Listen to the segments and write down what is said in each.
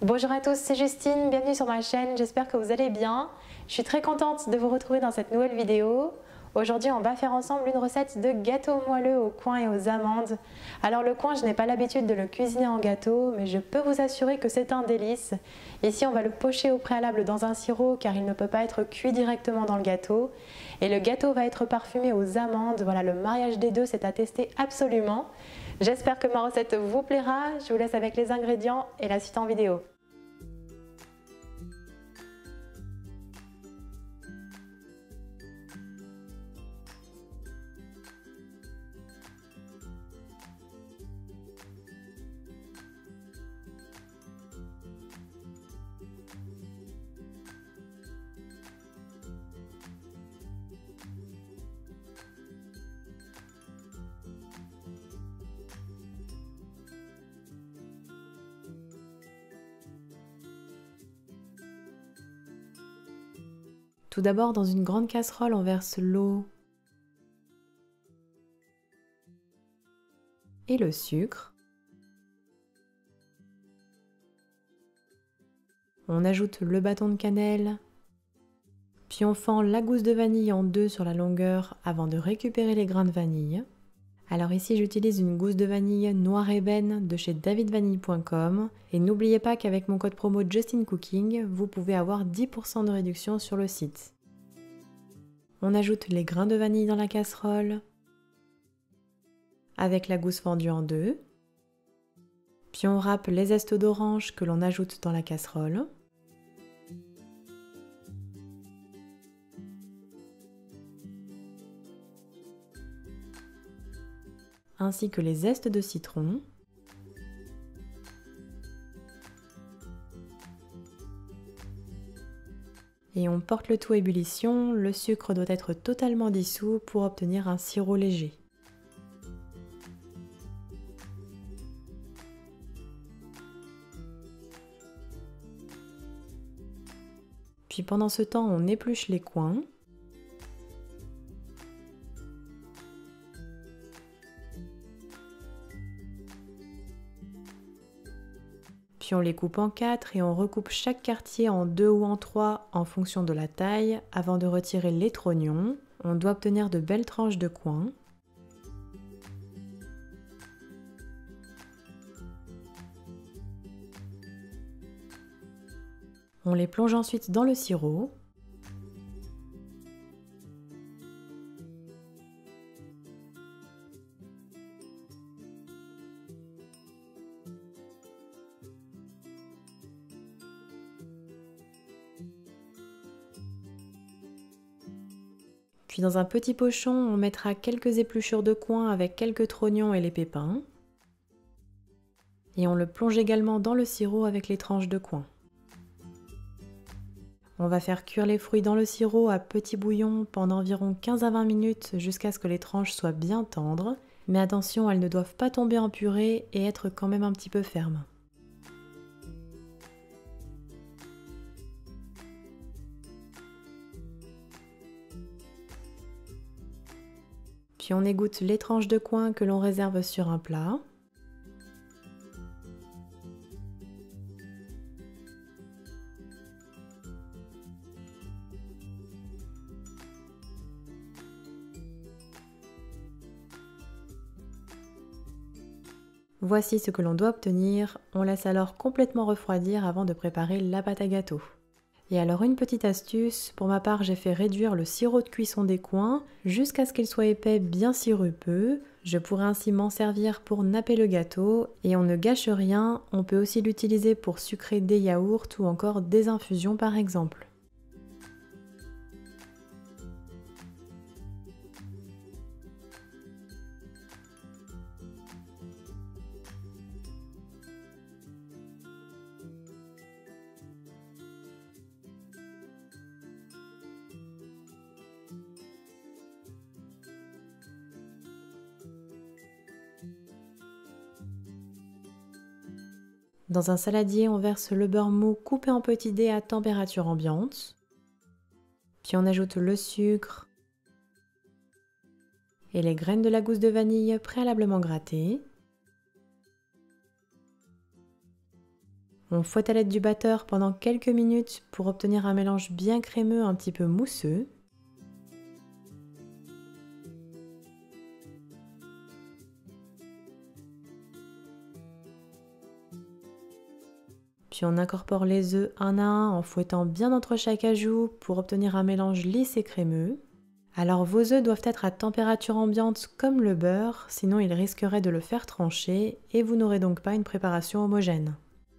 Bonjour à tous, c'est Justine, bienvenue sur ma chaîne, j'espère que vous allez bien. Je suis très contente de vous retrouver dans cette nouvelle vidéo. Aujourd'hui, on va faire ensemble une recette de gâteau moelleux au coin et aux amandes. Alors le coin, je n'ai pas l'habitude de le cuisiner en gâteau, mais je peux vous assurer que c'est un délice. Ici, on va le pocher au préalable dans un sirop car il ne peut pas être cuit directement dans le gâteau. Et le gâteau va être parfumé aux amandes. Voilà, le mariage des deux, c'est à tester absolument. J'espère que ma recette vous plaira. Je vous laisse avec les ingrédients et la suite en vidéo. Tout d'abord, dans une grande casserole, on verse l'eau et le sucre. On ajoute le bâton de cannelle, puis on fend la gousse de vanille en deux sur la longueur avant de récupérer les grains de vanille. Alors ici, j'utilise une gousse de vanille noire ébène de chez davidvanille.com et n'oubliez pas qu'avec mon code promo JustinCooking, vous pouvez avoir 10% de réduction sur le site. On ajoute les grains de vanille dans la casserole avec la gousse fendue en deux. Puis on râpe les zestes d'orange que l'on ajoute dans la casserole. Ainsi que les zestes de citron. Et on porte le tout à ébullition, le sucre doit être totalement dissous pour obtenir un sirop léger. Puis pendant ce temps, on épluche les coins. Puis on les coupe en 4 et on recoupe chaque quartier en 2 ou en 3 en fonction de la taille avant de retirer les trognons. On doit obtenir de belles tranches de coin. On les plonge ensuite dans le sirop. Puis dans un petit pochon, on mettra quelques épluchures de coin avec quelques trognons et les pépins. Et on le plonge également dans le sirop avec les tranches de coin. On va faire cuire les fruits dans le sirop à petit bouillon pendant environ 15 à 20 minutes jusqu'à ce que les tranches soient bien tendres. Mais attention, elles ne doivent pas tomber en purée et être quand même un petit peu fermes. Puis on égoutte les tranches de coin que l'on réserve sur un plat. Voici ce que l'on doit obtenir. On laisse alors complètement refroidir avant de préparer la pâte à gâteau. Et alors une petite astuce, pour ma part j'ai fait réduire le sirop de cuisson des coins jusqu'à ce qu'il soit épais bien sirupeux. Je pourrais ainsi m'en servir pour napper le gâteau et on ne gâche rien, on peut aussi l'utiliser pour sucrer des yaourts ou encore des infusions par exemple. Dans un saladier, on verse le beurre mou coupé en petits dés à température ambiante. Puis on ajoute le sucre et les graines de la gousse de vanille préalablement grattées. On fouette à l'aide du batteur pendant quelques minutes pour obtenir un mélange bien crémeux, un petit peu mousseux. Puis on incorpore les œufs un à un en fouettant bien entre chaque ajout pour obtenir un mélange lisse et crémeux. Alors vos œufs doivent être à température ambiante comme le beurre, sinon ils risqueraient de le faire trancher et vous n'aurez donc pas une préparation homogène.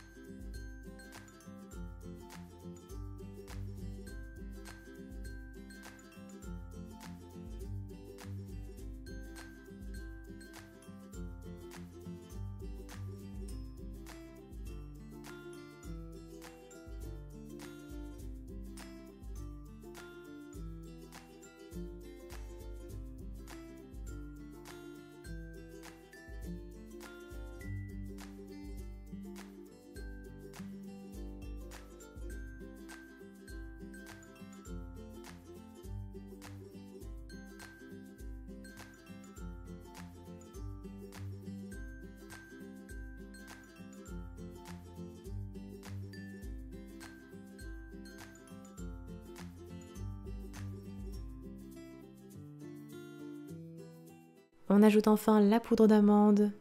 On ajoute enfin la poudre d'amande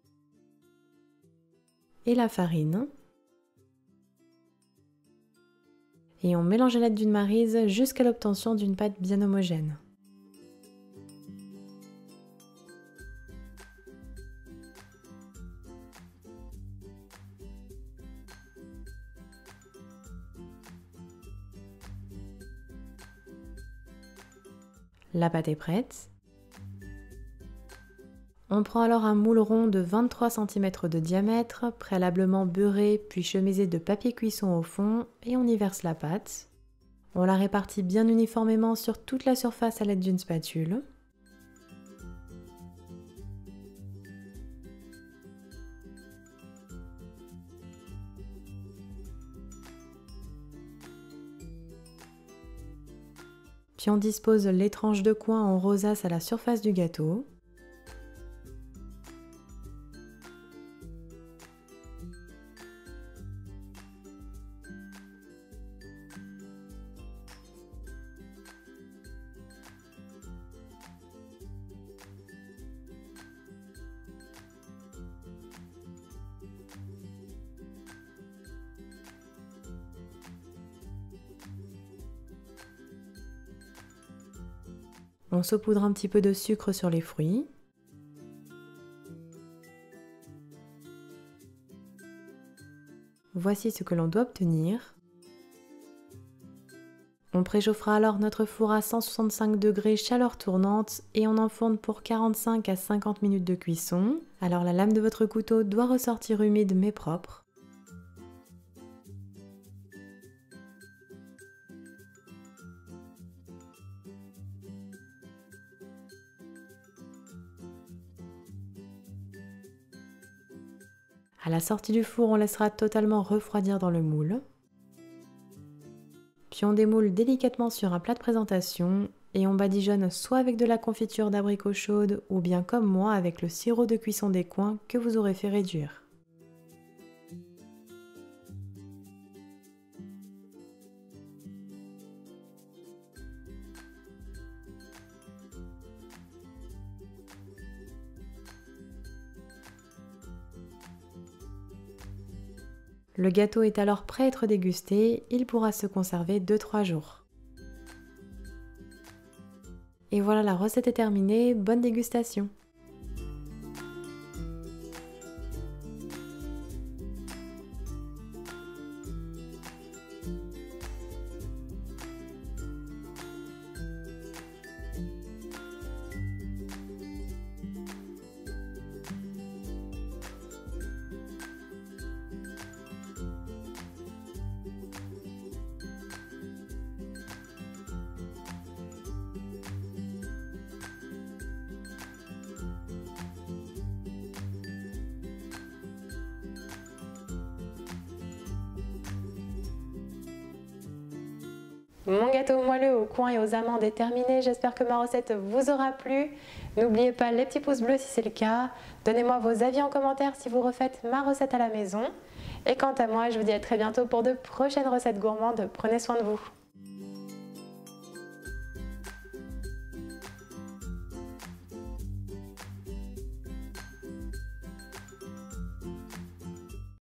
et la farine. Et on mélange à l'aide d'une maryse jusqu'à l'obtention d'une pâte bien homogène. La pâte est prête. On prend alors un moule rond de 23 cm de diamètre, préalablement beurré puis chemisé de papier cuisson au fond et on y verse la pâte. On la répartit bien uniformément sur toute la surface à l'aide d'une spatule. Puis on dispose les tranches de coin en rosace à la surface du gâteau. On saupoudre un petit peu de sucre sur les fruits. Voici ce que l'on doit obtenir. On préchauffera alors notre four à 165 degrés chaleur tournante et on enfourne pour 45 à 50 minutes de cuisson. Alors la lame de votre couteau doit ressortir humide mais propre. À la sortie du four, on laissera totalement refroidir dans le moule. Puis on démoule délicatement sur un plat de présentation et on badigeonne soit avec de la confiture d'abricot chaude ou bien comme moi avec le sirop de cuisson des coins que vous aurez fait réduire. Le gâteau est alors prêt à être dégusté, il pourra se conserver 2-3 jours. Et voilà, la recette est terminée, bonne dégustation! Mon gâteau moelleux aux coins et aux amandes est terminé, j'espère que ma recette vous aura plu. N'oubliez pas les petits pouces bleus si c'est le cas. Donnez-moi vos avis en commentaire si vous refaites ma recette à la maison. Et quant à moi, je vous dis à très bientôt pour de prochaines recettes gourmandes. Prenez soin de vous.